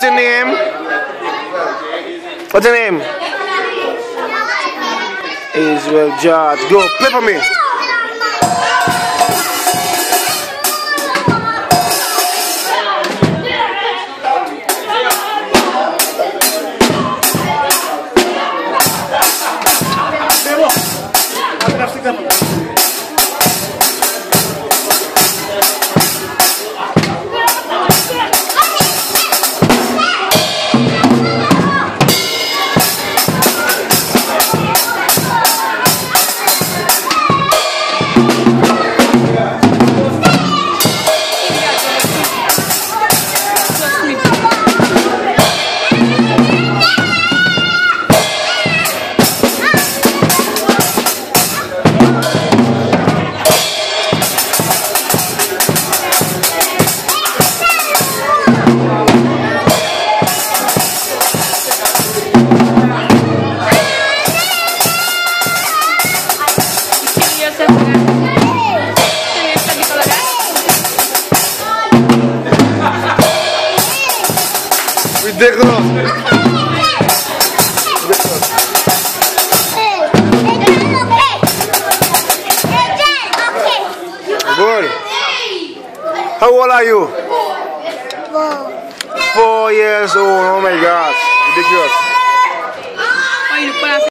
your name? What's your name? Israel George. Go, play for me. Ridiculous. Good. How old are you? 4 years old. Oh my gosh. Ridiculous.